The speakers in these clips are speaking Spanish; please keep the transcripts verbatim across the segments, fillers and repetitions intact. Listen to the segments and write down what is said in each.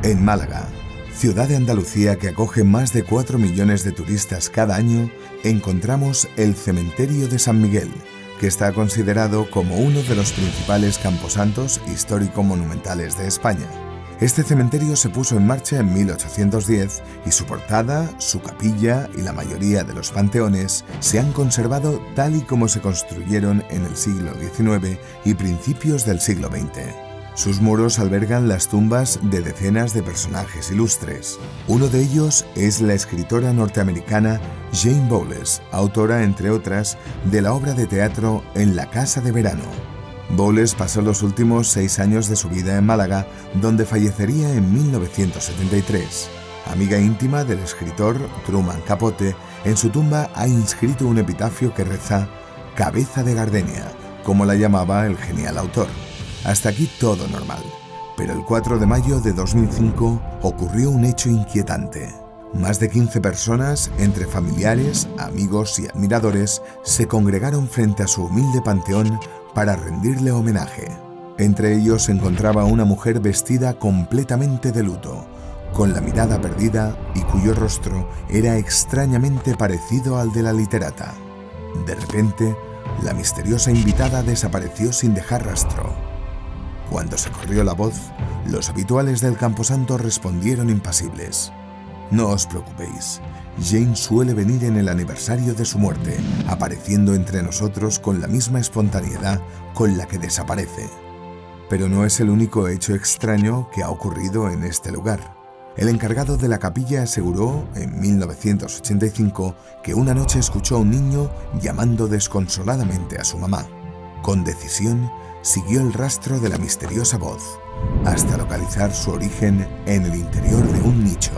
En Málaga, ciudad de Andalucía que acoge más de cuatro millones de turistas cada año, encontramos el Cementerio de San Miguel, que está considerado como uno de los principales camposantos histórico-monumentales de España. Este cementerio se puso en marcha en mil ochocientos diez y su portada, su capilla y la mayoría de los panteones se han conservado tal y como se construyeron en el siglo diecinueve y principios del siglo veinte. Sus muros albergan las tumbas de decenas de personajes ilustres. Uno de ellos es la escritora norteamericana Jane Bowles, autora, entre otras, de la obra de teatro En la casa de verano. Bowles pasó los últimos seis años de su vida en Málaga, donde fallecería en mil novecientos setenta y tres. Amiga íntima del escritor Truman Capote, en su tumba ha inscrito un epitafio que reza «Cabeza de gardenia», como la llamaba el genial autor. Hasta aquí todo normal, pero el cuatro de mayo de dos mil cinco ocurrió un hecho inquietante. Más de quince personas, entre familiares, amigos y admiradores, se congregaron frente a su humilde panteón para rendirle homenaje. Entre ellos se encontraba una mujer vestida completamente de luto, con la mirada perdida y cuyo rostro era extrañamente parecido al de la literata. De repente, la misteriosa invitada desapareció sin dejar rastro. Cuando se corrió la voz, los habituales del camposanto respondieron impasibles. No os preocupéis, Jane suele venir en el aniversario de su muerte, apareciendo entre nosotros con la misma espontaneidad con la que desaparece. Pero no es el único hecho extraño que ha ocurrido en este lugar. El encargado de la capilla aseguró, en mil novecientos ochenta y cinco, que una noche escuchó a un niño llamando desconsoladamente a su mamá. Con decisión, siguió el rastro de la misteriosa voz, hasta localizar su origen en el interior de un nicho.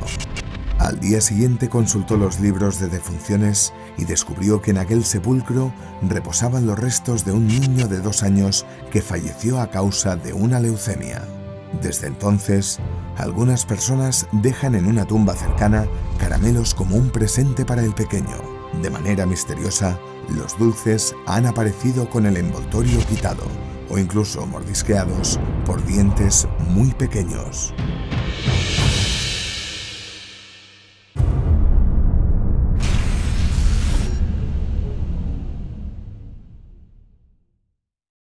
Al día siguiente consultó los libros de defunciones y descubrió que en aquel sepulcro reposaban los restos de un niño de dos años que falleció a causa de una leucemia. Desde entonces, algunas personas dejan en una tumba cercana caramelos como un presente para el pequeño. De manera misteriosa, los dulces han aparecido con el envoltorio quitado o incluso mordisqueados por dientes muy pequeños.